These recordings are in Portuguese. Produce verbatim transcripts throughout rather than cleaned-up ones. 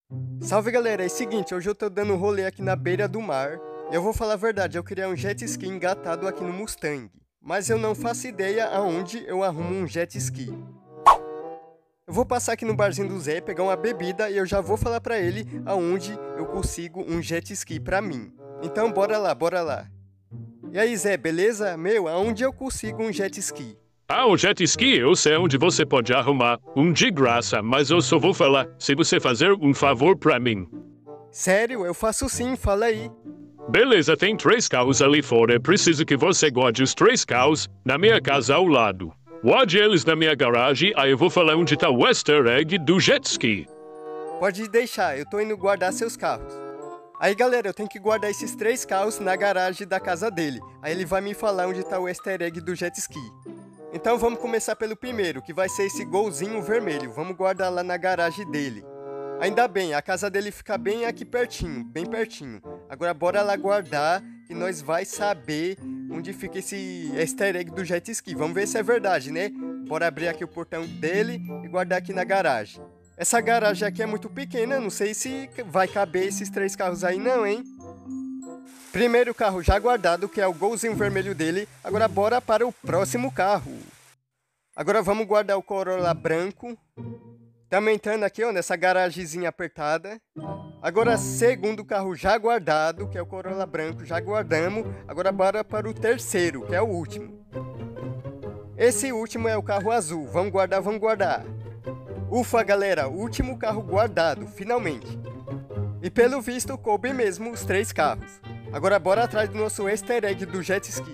Salve galera, é o seguinte, hoje eu tô dando um rolê aqui na beira do mar. Eu vou falar a verdade, eu queria um jet ski engatado aqui no Mustang, mas eu não faço ideia aonde eu arrumo um jet ski. Eu vou passar aqui no barzinho do Zé, pegar uma bebida e eu já vou falar pra ele aonde eu consigo um jet ski pra mim. Então bora lá, bora lá. E aí Zé, beleza? Meu, aonde eu consigo um jet ski? Ah, um jet ski, eu sei onde você pode arrumar um de graça, mas eu só vou falar se você fazer um favor pra mim. Sério? Eu faço sim, fala aí. Beleza, tem três carros ali fora, preciso que você guarde os três carros na minha casa ao lado. Guarde eles na minha garagem, aí eu vou falar onde tá o easter egg do jet ski. Pode deixar, eu tô indo guardar seus carros. Aí galera, eu tenho que guardar esses três carros na garagem da casa dele. Aí ele vai me falar onde tá o easter egg do jet ski. Então vamos começar pelo primeiro, que vai ser esse golzinho vermelho. Vamos guardar lá na garagem dele. Ainda bem, a casa dele fica bem aqui pertinho, bem pertinho. Agora bora lá guardar, que nós vai saber onde fica esse easter egg do jet ski. Vamos ver se é verdade, né? Bora abrir aqui o portão dele e guardar aqui na garagem. Essa garagem aqui é muito pequena, não sei se vai caber esses três carros aí não, hein? Primeiro carro já guardado, que é o golzinho vermelho dele. Agora bora para o próximo carro. Agora vamos guardar o Corolla branco. Estamos entrando aqui, ó, nessa garagemzinha apertada. Agora segundo carro já guardado, que é o Corolla branco, já guardamos. Agora bora para o terceiro, que é o último. Esse último é o carro azul. Vamos guardar, vamos guardar. Ufa, galera, último carro guardado, finalmente. E pelo visto coube mesmo os três carros. Agora bora atrás do nosso easter egg do jet ski.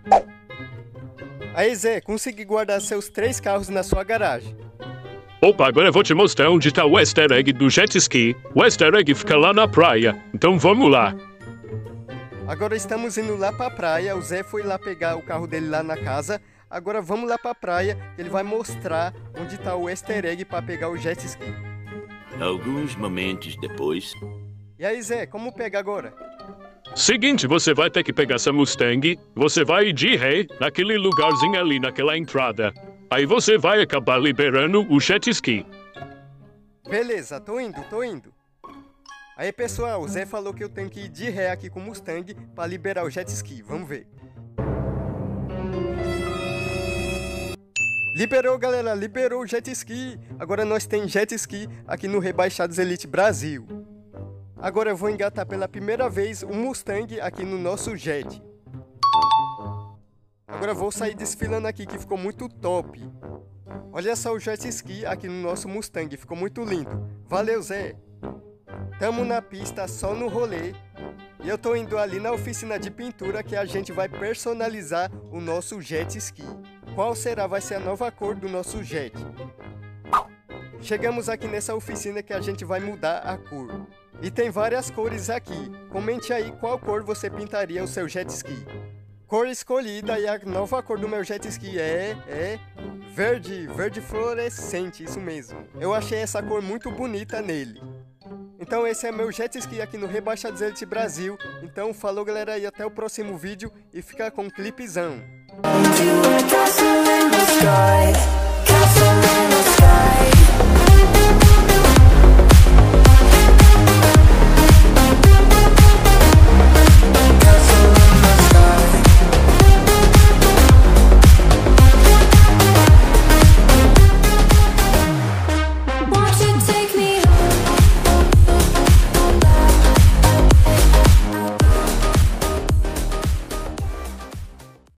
Aí Zé, consegui guardar seus três carros na sua garagem. Opa, agora eu vou te mostrar onde tá o easter egg do jet ski. O easter egg fica lá na praia, então vamos lá. Agora estamos indo lá pra praia, o Zé foi lá pegar o carro dele lá na casa. Agora vamos lá pra praia, ele vai mostrar onde tá o easter egg pra pegar o jet ski. Alguns momentos depois... E aí Zé, como pega agora? Seguinte, você vai ter que pegar essa Mustang, você vai de ré naquele lugarzinho ali, naquela entrada. Aí você vai acabar liberando o jet ski. Beleza, tô indo, tô indo. Aí pessoal, o Zé falou que eu tenho que ir de ré aqui com o Mustang pra liberar o jet ski, vamos ver. Liberou galera, liberou o jet ski. Agora nós temos jet ski aqui no Rebaixados Elite Brasil. Agora eu vou engatar pela primeira vez um Mustang aqui no nosso jet. Agora eu vou sair desfilando aqui, que ficou muito top. Olha só o jet ski aqui no nosso Mustang, ficou muito lindo. Valeu Zé. Tamo na pista, só no rolê. E eu tô indo ali na oficina de pintura que a gente vai personalizar o nosso jet ski. Qual será? Vai ser a nova cor do nosso jet. Chegamos aqui nessa oficina que a gente vai mudar a cor. E tem várias cores aqui. Comente aí qual cor você pintaria o seu jet ski. Cor escolhida, e a nova cor do meu jet ski é... é... verde, verde fluorescente, isso mesmo. Eu achei essa cor muito bonita nele. Então esse é meu jet ski aqui no Rebaixados Elite Brasil. Então falou galera, e até o próximo vídeo. E fica com um clipezão. Castle in the sky, castle in the sky.